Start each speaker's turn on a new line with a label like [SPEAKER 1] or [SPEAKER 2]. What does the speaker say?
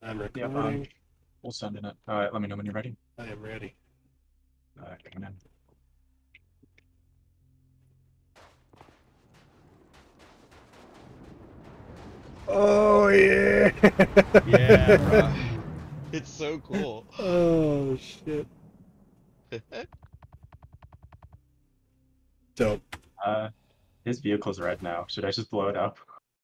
[SPEAKER 1] I'm
[SPEAKER 2] Yeah,
[SPEAKER 1] recording.
[SPEAKER 2] we'll send in it. All right, let me know when you're ready.
[SPEAKER 1] I am ready.
[SPEAKER 2] All right, coming in.
[SPEAKER 1] Oh yeah.
[SPEAKER 3] Yeah, bro. It's so cool.
[SPEAKER 1] Oh shit. Dope.
[SPEAKER 2] Uh, his vehicle's red now. Should I just blow it up?